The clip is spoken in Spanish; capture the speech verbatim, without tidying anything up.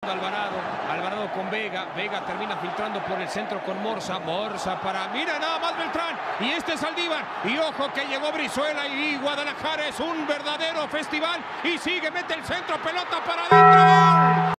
Alvarado, Alvarado con Vega, Vega termina filtrando por el centro con Morsa, Morsa para, mira nada más Beltrán, y este es Saldívar, y ojo que llegó Brizuela y Guadalajara es un verdadero festival, y sigue, mete el centro, pelota para adentro, ¡gol!